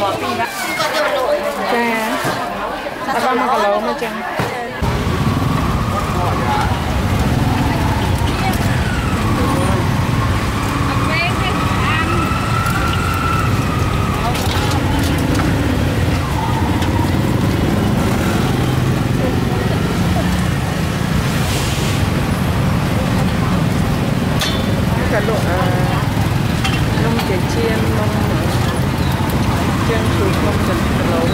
Cha ta con mà lẩu mà chăng cả độ nông chè chiên nông chiên chuột nông chè lẩu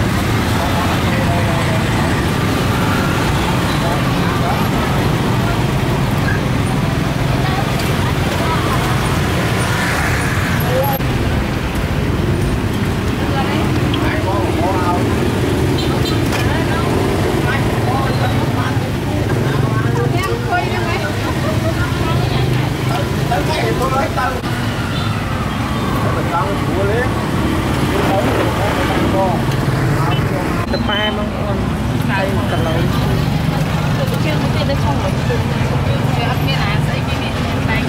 tập ba mong con tay cả lẩu chưa mới tên nó không phải cái ấp miếng lá sẽ cái miếng tay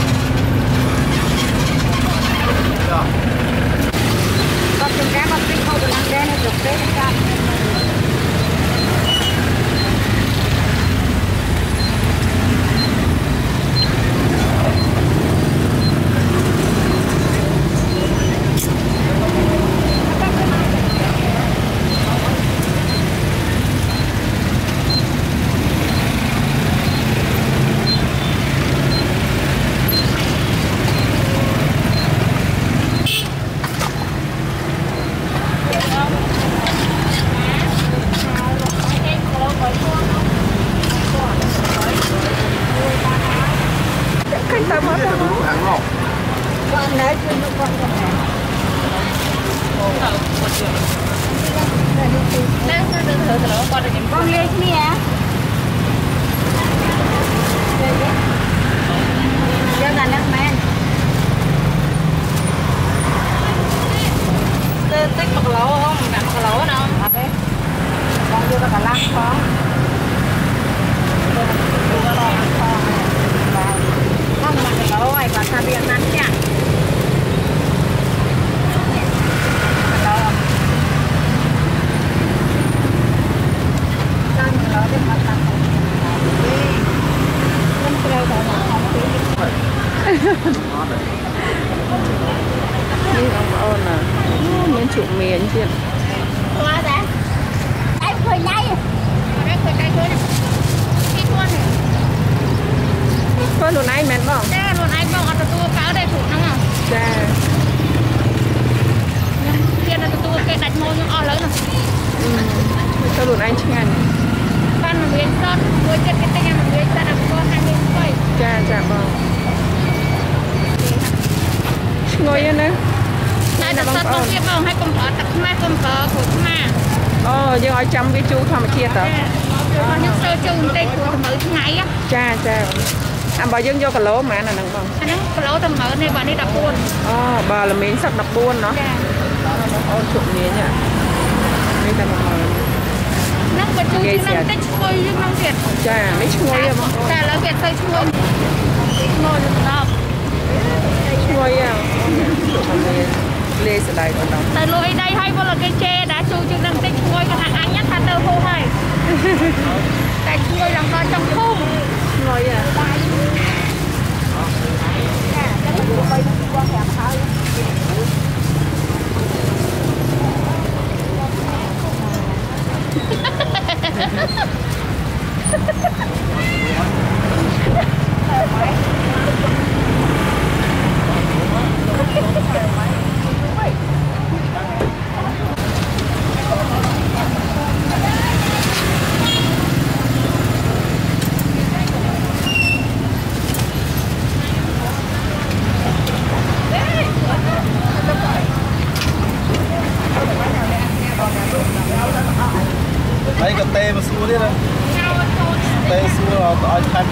con chừng cá con tinh không được ăn đen hay chụp đen hay con lên nè cho là nước men tích một lỗ không đặt một lỗ đâu con đưa cả lăng con không mà cái lỗ này và sao biển ăn nhaนี่น้องอ้นอ่ะเหมือนฉุกเมียนเชียวมาแต่ได้เคยได้ได้เคยได้เคยที่คนคนหนูนายแม่นบ้างจ้าหนูนายบ้างเอาตัวเก้าได้ถูกนะมั้งจ้าเรียนเอาตัวเกดัดโมยังอ่อนเลยนะตัวหนูนายช่างบ้านมันเรียนซอดโดยเจ็ดกิจยังมันเรียนซอดอ่ะก็ทางเรียนไปจ้าจ้าบ้างงอยนะนายจะตัดตรงที่บ้างให้กลมเผาตัดไม้กลมเผาขูดมายังเอาจำวิจูทำมาเทียบต่อยังเซอร์จูนได้ขูดมือที่ไหนอ่ะจ้าจ้าบ่ยังโยกกะโหลมาน่ะนังบ้างอันนั้นกะโหลทำมือในบ้านนี้ดับปูนบ่ละเม้นสักดับปูนเนาะเอาฉุกนี้เนี่ยไม่แต่มานั่งประจูที่นั่งได้ช่วยยังนั่งเสียจ้าไม่ช่วยอ่ะแต่เราเสียเคยช่วยโน่นรอบช่วยอ่ะเลสไลด์ตอนนั้นแต่ลุยได้ให้พวกเราเจđãช่วยจึงนั่งได้ช่วยกันอันนี้ทันเตอร์โฮให้แต่ช่วยหลังตอนจังพุ่งช่วยอ่ะ lấy cái tê mà xua đi này tê xua là tỏi thanh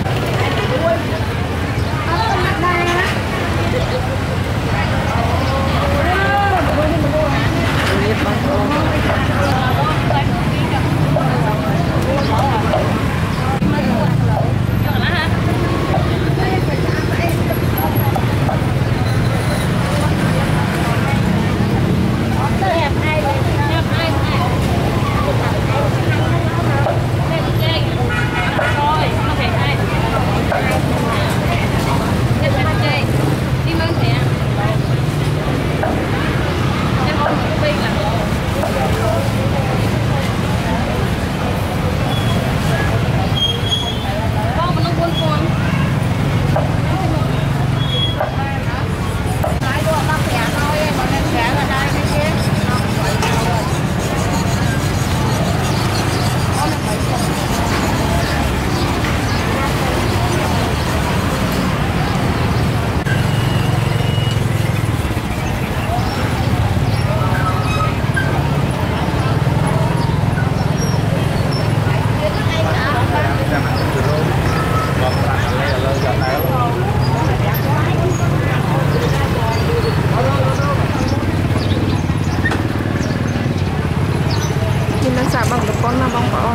con là bông con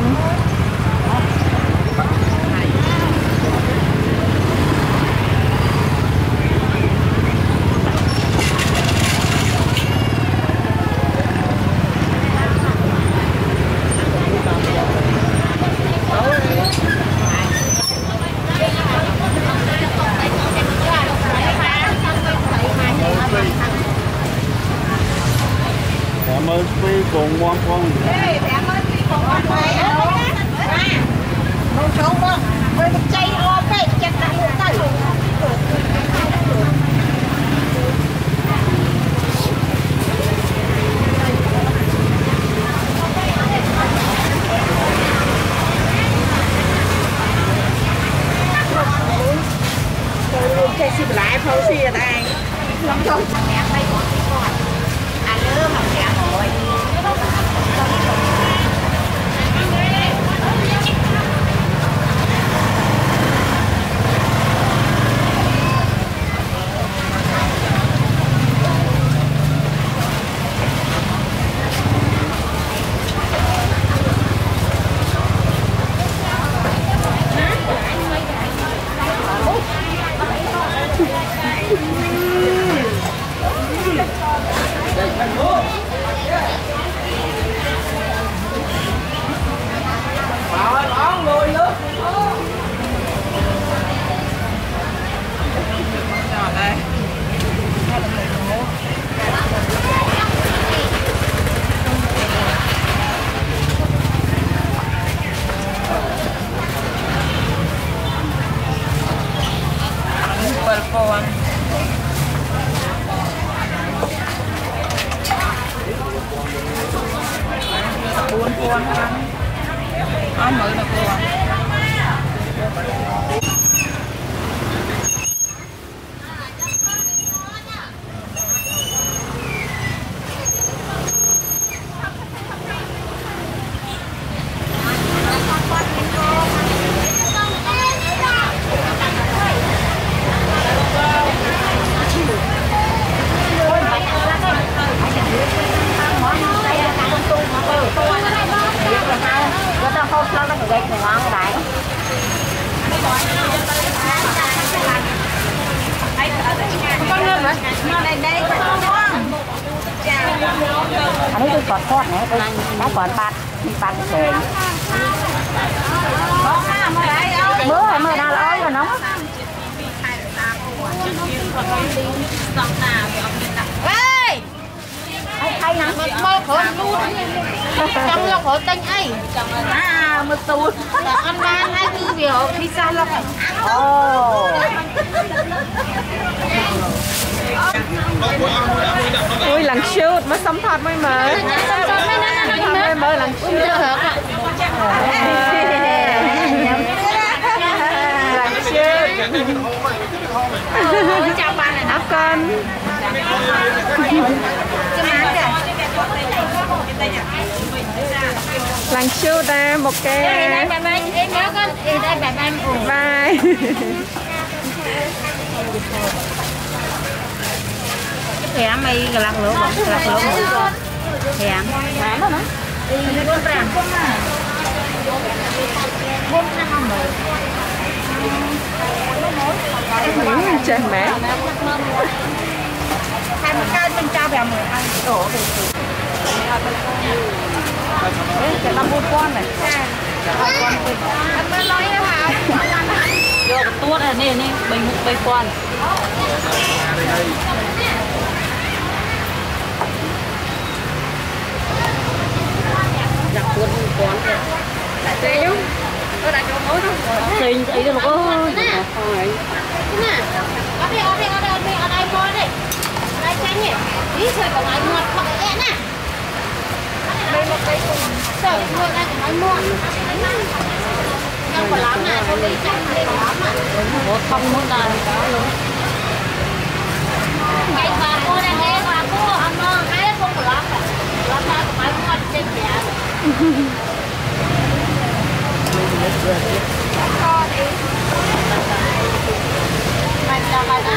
cảm ơn quý cùng ngon con một số con với một chay o cái chặt lại một tay cái xịt lại phao xì ở đây không không mẹ tay còn à lỡ mà mẹ rồi con buôn con ăn mới là con อันนี้คือปอดทอดนะไปได้ปอดปลามีปลาเฉยเมื่อnào là ơi rồi nó hay nè mơ khổ luôn trong lo khổ tinh ấy à mơ tụt ăn ăn hay cứ biểu đi xa lo ui lần shoot mới sống thật mới mở mới mở lần shoot chào bạn này áp con lần shoot đây một cái đây bạn anh em nhớ con đây bạn anh bye thẻ mày lạc lỗ bóng lạc lỗ một thẻ bán đó đi buôn ràng buôn năm rồi trời mẹ 20 cây bên cha bèo 10 ăn đổ về cái 50 con này con nói đó hả vô tuốt này nè bình con giặt tuốt con chị đúng tôi đã cho mối đó xinh ấy nó có nè ở đây coi đi đây tránh nhỉ ý trời còn ai mua không em nè đây một cây trời mua đây còn ai mua không có lắm nè không đi tránh đây có lắm nè không muốn là có luôn ngày bà mua đây nghe bà mua ăn ngon ai không có lắm nè lắm nè còn ai mua trên kìa co đi mày làm ăn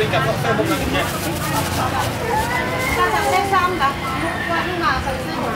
klik cặp Facebook này nhé. Ta làm xem xong cả. Nhưng mà phải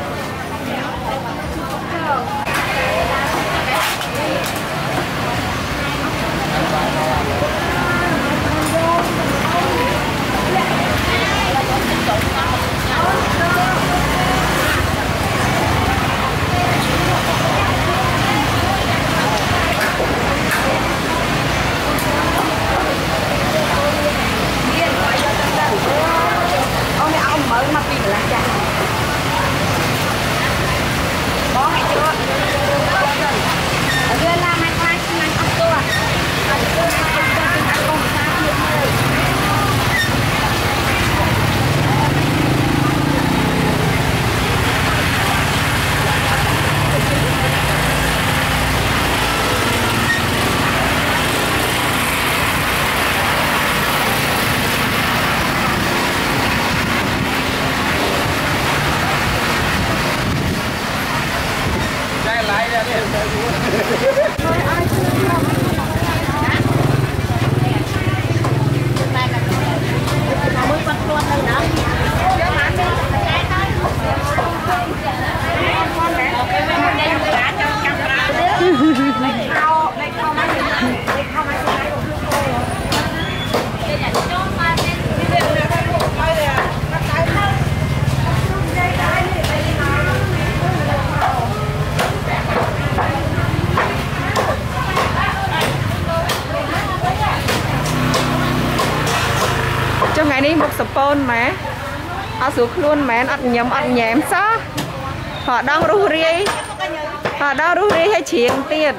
ông mở mặt đi là chả có hay chưa ở dưới là mai khoai này ăn tua trong ngày đi một spon mà họ xuống luôn mà ăn nhầm sao họ đang ru ri hay chuyện tiền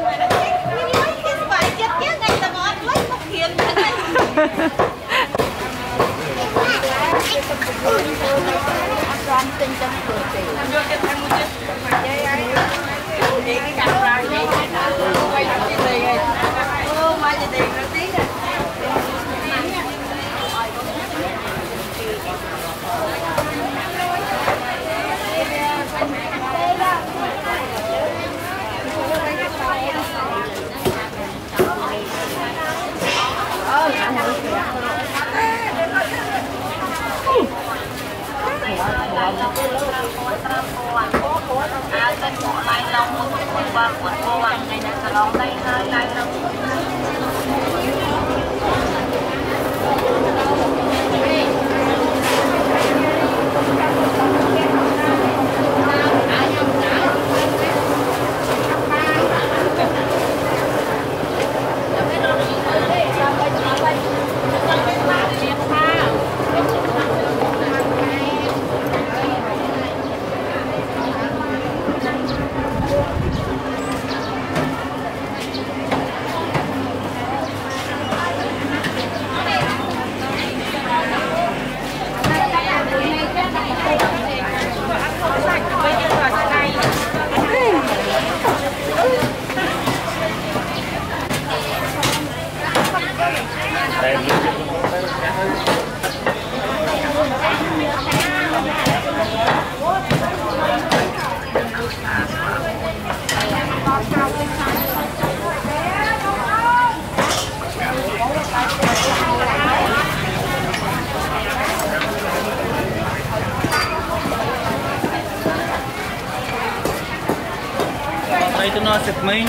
Tôi nói sực mình.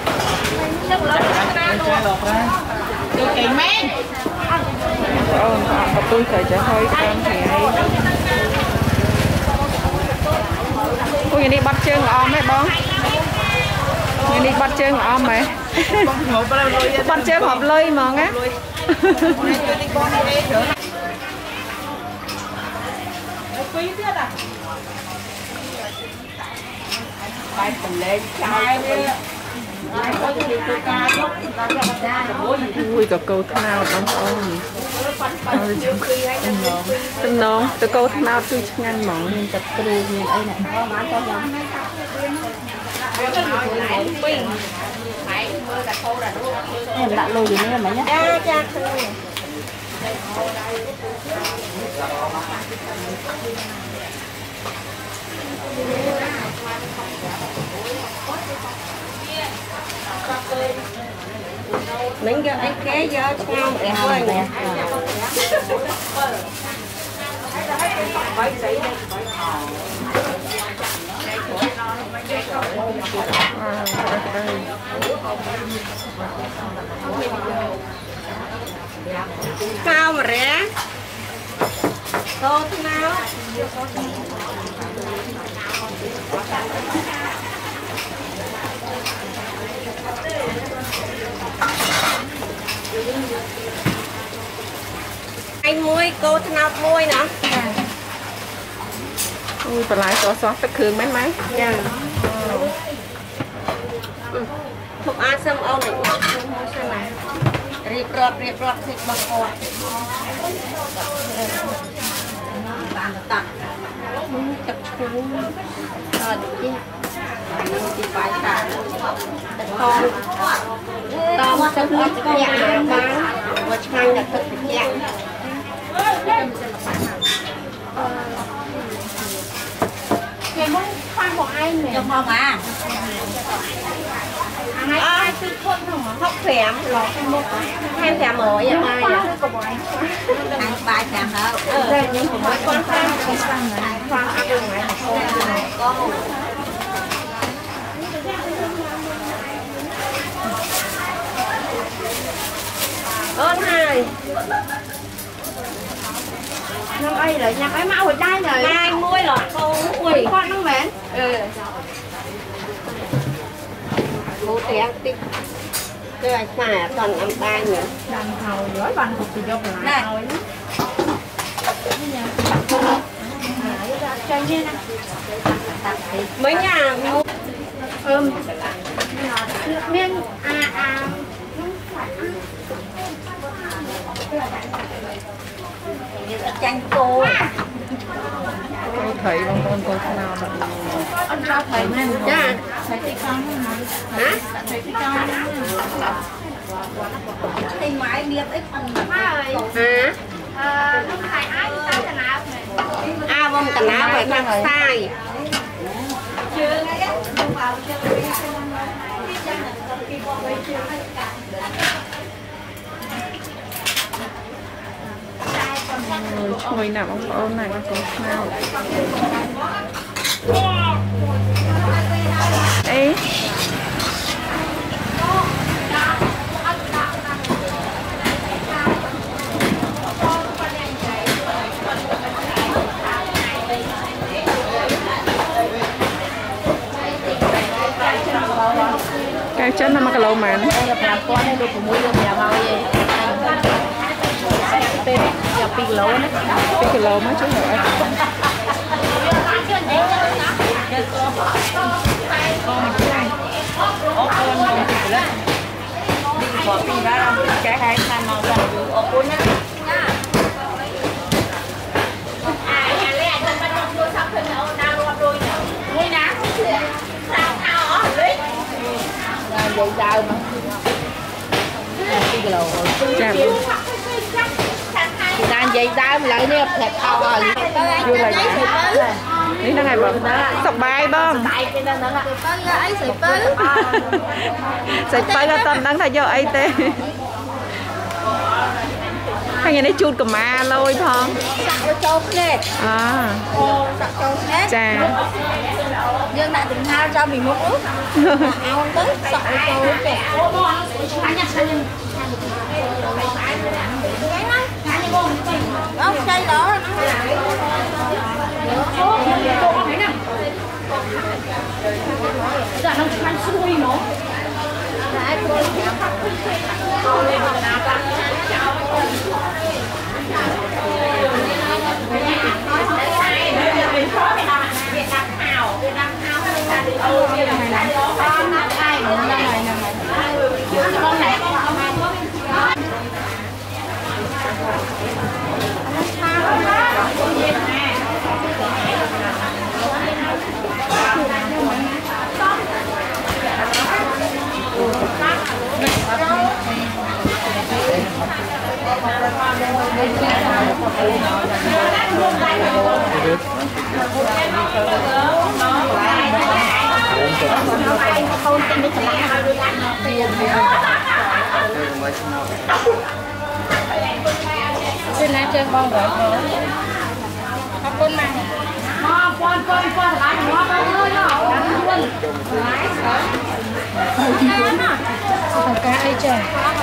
Cái men. Tôi phải cho hơi con thì hay. Cô nhìn đi bắt chân om ấy bông. Nhìn đi bắt chân om mày. Bắt chân hộp lơi mà nghe. Bài phần lên chai ui cả câu thế nào bông ôm tâm nón từ câu thế nào tôi ngăn mỏng nên tập kêu như ấy này em đã lùi gì nữa mà nhá mình giờ anh kế giờ sao để quên nè sao mà rẻ tô thế nào anh muối cô thế nào muối nữa ui phải lại xóa tất cường mấy mấy dạ thuộc ăn xong ông này xem này riệp rọt thịt bò cọt bạn tặng tập trung rồi được chứ thì phải cả con tôm tức ớt nhạc bán và chanh là thức nhạc Ngày hôm khoan của ai nè? trong không à? Ai tư con không hả? Hóc phèm, lọt trong một thêm phèm ở vậy mai à? Ăn bài phèm hả? Nhưng mà mỗi con khoan thì sang này. Khoan ăn được ngoài con. Ơn hai. Năm ấy rồi, nhạc ấy mau ở đây rồi. Ai muối lọt con nó mến. Bố té tích. Cái này xài toàn ăn tay nữa. Đàn hầu rửa bằng cục thì vô lại thôi. Mấy nhà mua miếng chanh cô thấy con cô thế nào ăn rau thầy mình dạ thầy thì con hả thầy thì con thì mãi biết ít ăn hả không phải ai sao thế nào bông cả ná phải mang sai chui nào ông ôm này con nào ấy cái chân nó mà cái lâu mà con này được của mũi được nhà mau vậy tên giờ pi lỗ đấy cái kilo mấy chú nữa bỏ pin ra làm cái hai thằng màu vàng từ ô cuốn á dây dao mà cái lỗ đang dây dao lại nè thẹt to rồi vui là vậyนี่นั่งไงบ้างสบายบ้างใส่ไปก็ตอนนั่งถ่ายเยอะไอเต้ให้ยังได้จูดกับมาเลยพอง sạc cho nè อ่า sạc cho nè จ้า nhưng lại từng hai cho mình một ướt ao tới sạc cho nè không xây đó giờ nó ăn xui nó Hãy subscribe cho kênh Ghiền Mì Gõ để không bỏ lỡ những video hấp dẫn. chơi bong rồi khắp con mà con lại nó ơi nó cá ấy trời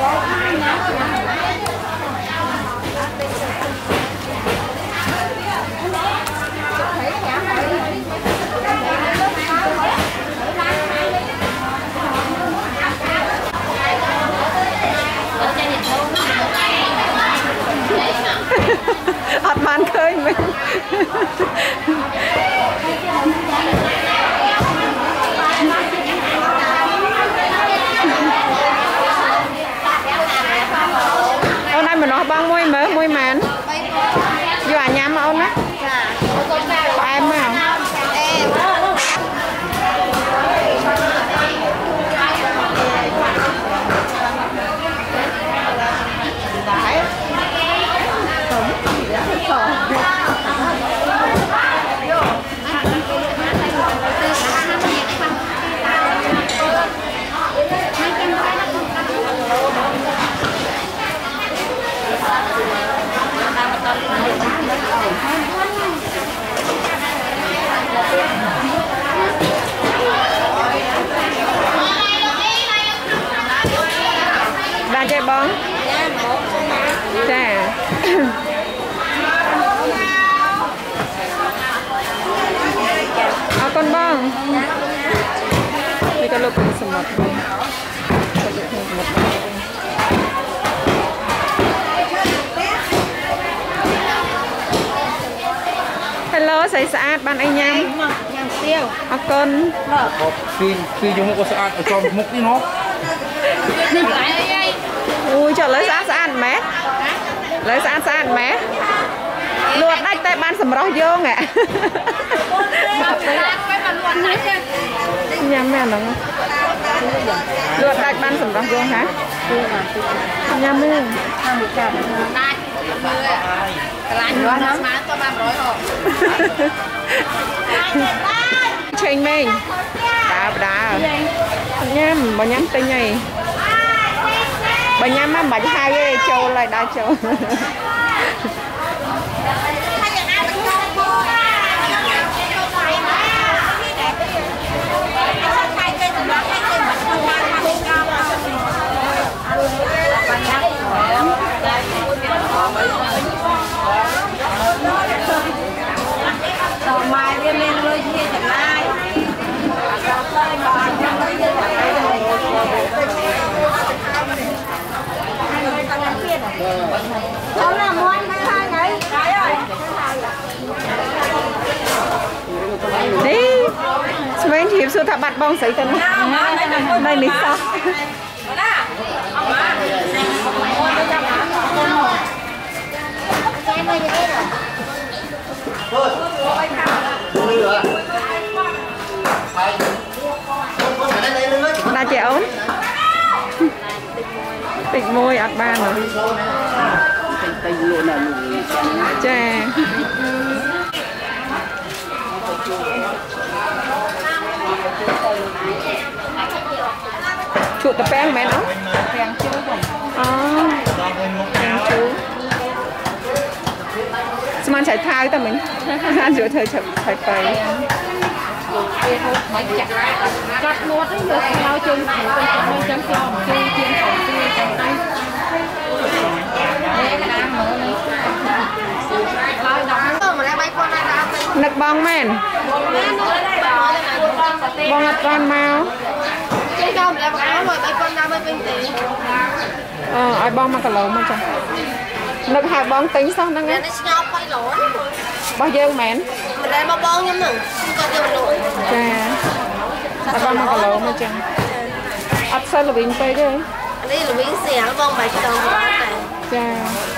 ọt man khơi mình hôm nay mình nói băng môi mớ môi màn vừa nhắm ông á em á đang chơi bóng chà con bong đi cái lục sầm mật hello sấy sạch bạn anh nhắm tiêu con khi chúng có sạch ở trong mục đi nó ui trời lấy sạch mẹ lấy sạch mẹ luộc đách tay ban sầm rau vô ngạ nhắm mẹ nó luộc đách ban sầm rau vô hả nhắm mẹ chênh mình đá nhắm bà nhắm tên này bà nhắm mà bà hai ghê châu lại đá châu mai đi lên lôi chia chẳng ai cháu là mua anh hai đấy đi mình chỉ sự thả bát bong sấy tân đây lý sao đã trẻ ốm tịnh môi ạt ban rồi chà chuột tập beng mẹ nó beng chú chúมันใช้ท้ายแต่มันน่าจะเธอใช้ไปกัดนวดให้เยอะเราจนถึงเป็นจังกลองคือเทียนของคือจังได้นักบองแม่นบองอัดวันมาไอ้บองมากระโหลกมันจังนึกหาบองtính sao năng á bao nhiêu mến mình đây bao bông nhưng mà còn nhiều nổi chà ta bao mà lỗ mà chăng ắt sao là bình tây chứ đây là bình xẻ nó bông bạch đồng của anh này chà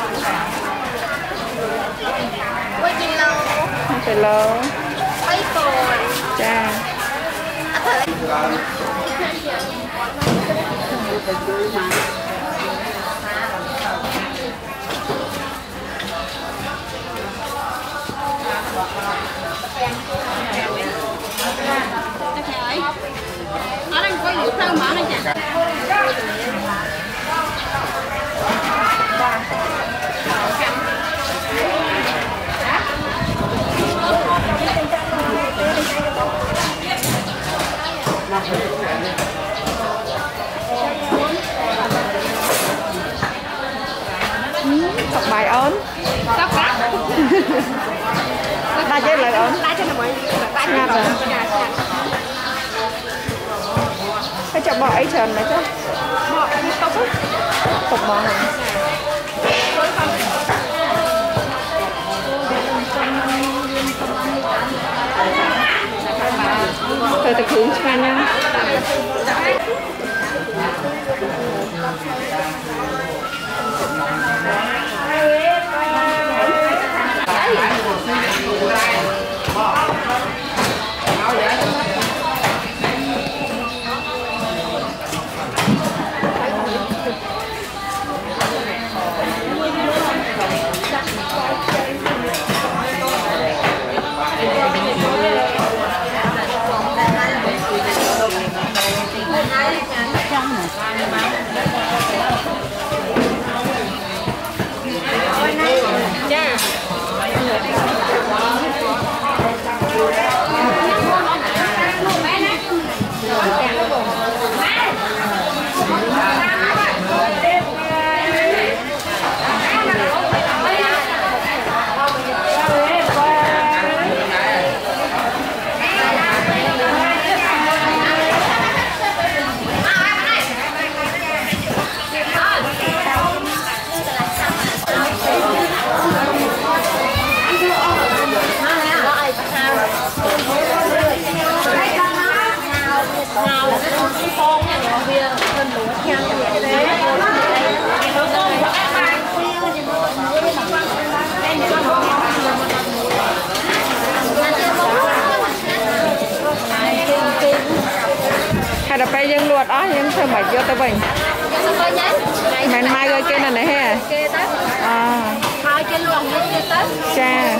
quay gì lâu phải lâu quay cồn chà ở đây có vụ sao mở này chả Sọc bài ớn. Sọc cá. Ta chơi lời ớn. Ta chơi là mấy. Ngạt rồi. Cái chợ bò ấy trần này chứ. Bò cái tóc á. Tộc bò này. Thôi thực hướng cho nha. Hay là phải dân luật đó nhưng thôi mà vô tới bình mình mai rồi kia này ha hai trên lòng lên kia tới cha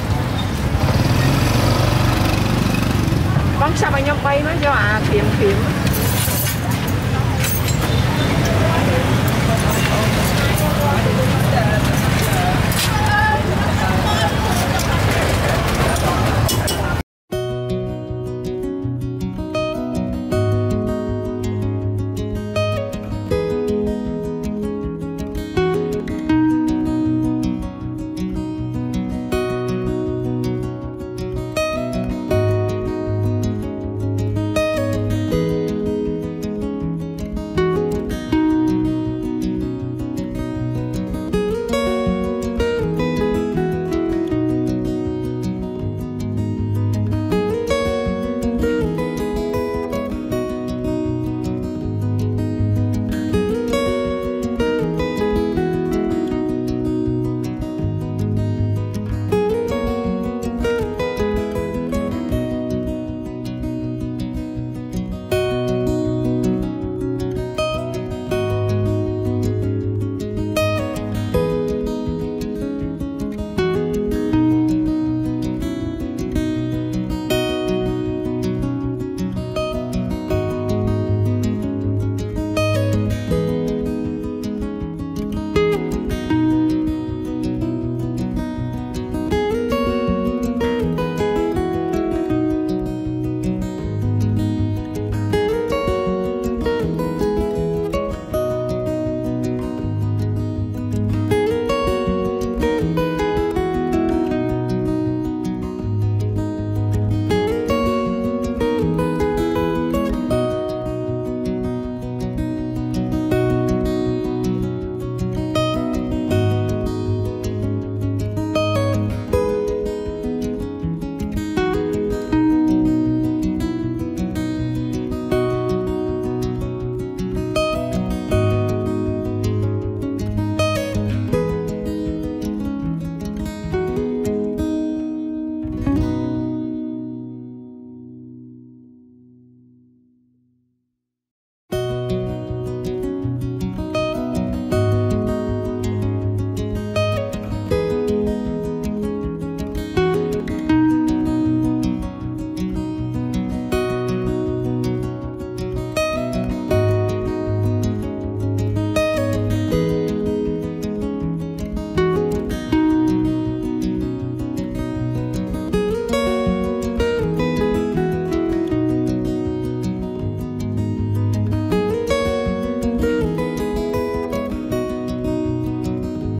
bắn sao mà nhau bay nó do kiếm